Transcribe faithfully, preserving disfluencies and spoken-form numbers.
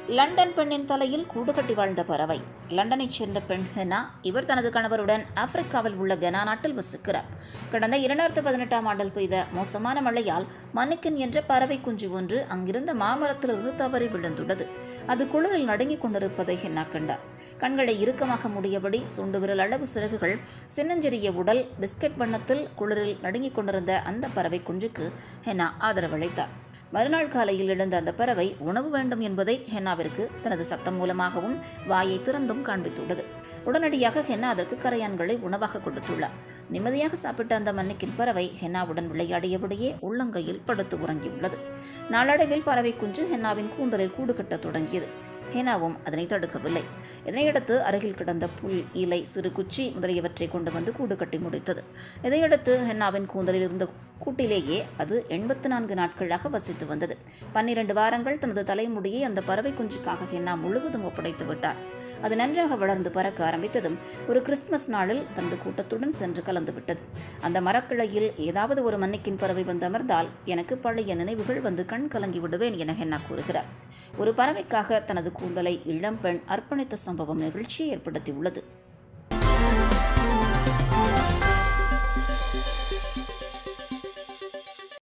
London பெண்ணின் தலையில் கூடு கட்டி வாழ்ந்த பறவை. லண்டனைச் சேர்ந்த பெண் ஹெனா. இவர் தனது கணவருடன் ஆப்பிரிக்காவில் உள்ள கெனா நாட்டில் வசிக்கிறார். கடந்த இரண்டாயிரத்து பதினெட்டாம் ஆண்டில் பெய்த மோசமான மழையால் மன்னிக்கன் என்ற பறவை குஞ்சு ஒன்று அங்கிருந்த மாமரத்திலிருந்து தவறி விழுந்துள்ளது. அது குளிரில் நடுங்கிக் கொண்டிருப்பதை ஹெனா கண்டார். கண்களை இறுக்கமாக மூடியபடி சுண்டு விரல் அளவு சிறகுகள், சின்னஞ்சிறிய உடல், பிஸ்கட் வண்ணத்தில் குளிரில் நடுங்கிக் கொண்டிருந்த அந்த பறவை குஞ்சுக்கு ஹெனா ஆதரவளித்தார். மறுநாள் காலையில் எழுந்த அந்த பறவை உணவு வேண்டும் என்பதை ஹென்னாவிற்கு தனது சத்தம் மூலமாகவும் வாயை திறந்தும் காண்பித்துள்ளது. உடனடியாக ஹென்னா அதற்கு கரையான்களை உணவாக கொடுத்துள்ளார். நிம்மதியாக சாப்பிட்ட அந்த மன்னிக்கின் பறவை ஹென்னாவுடன் விளையாடியபடியே உள்ளங்கையில் படுத்து உறங்கியுள்ளது. நாளடைவில் பறவை குஞ்சு ஹென்னாவின் கூந்தலில் கூடு கட்டத் தொடங்கியது. ஹெனாவும் அதனை தடுக்கவில்லை. இதனையடுத்து அருகில் கிடந்த புல், இலை, சிறு குச்சி முதலியவற்றை கொண்டு வந்து கூடு கட்டி முடித்தது. இதையடுத்து ஹென்னாவின் கூந்தலில் இருந்த கூட்டிலேயே அது எண்பத்து நான்கு நாட்களாக வசித்து வந்தது. பன்னிரண்டு வாரங்கள் தனது தலைமுடியை அந்த பறவை குஞ்சுக்காக ஹென்னா முழுவதும் ஒப்படைத்து விட்டார். அது நன்றாக வளர்ந்து பறக்க ஆரம்பித்ததும் ஒரு கிறிஸ்துமஸ் நாளில் தனது கூட்டத்துடன் சென்று கலந்து விட்டது. அந்த மரக்கிளையில் ஏதாவது ஒரு மன்னிக்கின் பறவை வந்து அமர்ந்தால் எனக்கு பழைய நினைவுகள் வந்து கண் கலங்கி விடுவேன் என ஹென்னா கூறுகிறார். ஒரு பறவைக்காக தனது கூந்தலை இளம்பெண் அர்ப்பணித்த சம்பவம் நிகழ்ச்சியை ஏற்படுத்தியுள்ளது.